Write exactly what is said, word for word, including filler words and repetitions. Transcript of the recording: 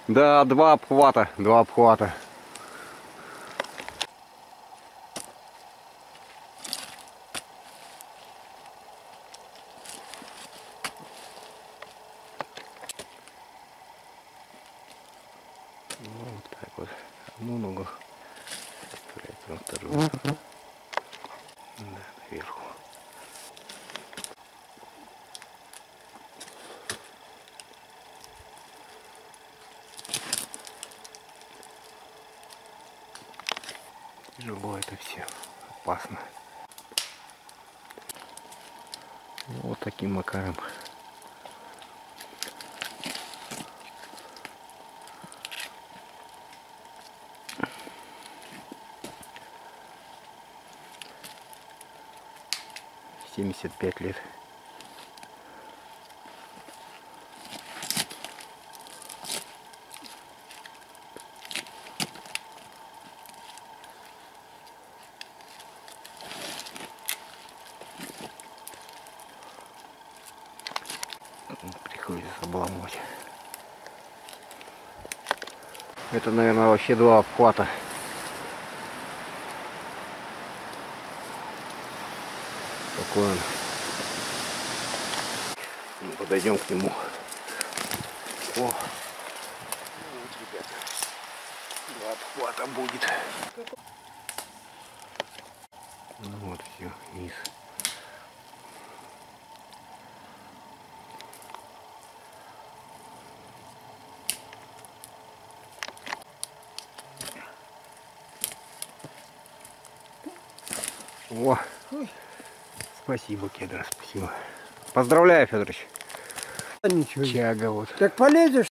Да, два обхвата, два обхвата. Вот так вот. Одну ногу. На вторую. Да, наверху. Тяжело это все. Опасно. Вот таким макаром. семьдесят пять лет. Приходится обломать. Это, наверное, вообще два обхвата. Такой он. Подойдем к нему. О, вот, ребята, два обхвата будет. Ну вот все, низ. О, спасибо, Кедр, спасибо. Поздравляю, Федорович. Ничего. Чага вот. Так полезешь.